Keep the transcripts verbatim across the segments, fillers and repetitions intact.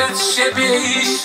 przed siebie iść.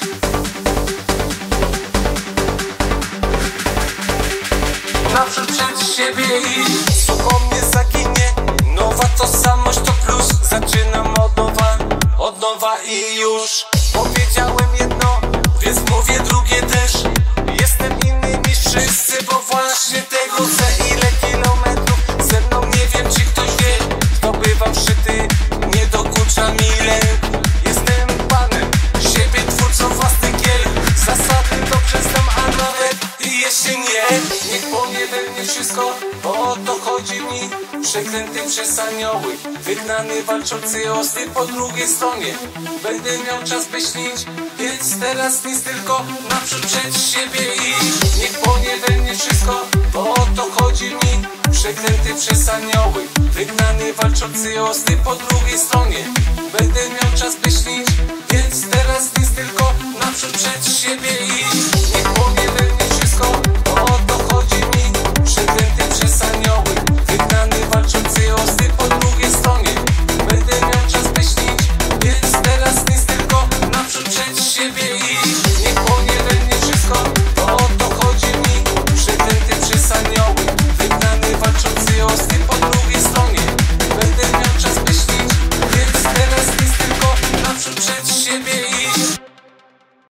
Naprzód przed siebie iść. Sucho mnie zaginie, nowa tożsamość to plus. Zaczynam od nowa, od nowa i już. Powiedziałem jedno, więc mówię drugie też. Jestem inny niż wszyscy, bo właśnie tego chcę. Ile kilometrów ze mną, nie wiem czy ktoś wie. Zdobywam szczyty, nie dokucza mi lęk. Jestem panem siebie, twórcą własnych gier. Zasady dobrze znam, a nawet i jeśli nie, niech powie we mnie wszystko, bo o to chodzi mi. Przeklęty przez anioły, wygnany, walczący o styl po drugiej stronie. Będę miał czas by śnić, więc teraz nic, tylko naprzód przed siebie iść. Niech powie we mnie wszystko, bo o to chodzi mi. Przeklęty przez anioły, wygnany, walczący o styl po drugiej stronie. Będę miał czas by śnić, więc teraz nic, tylko naprzód przed siebie iść.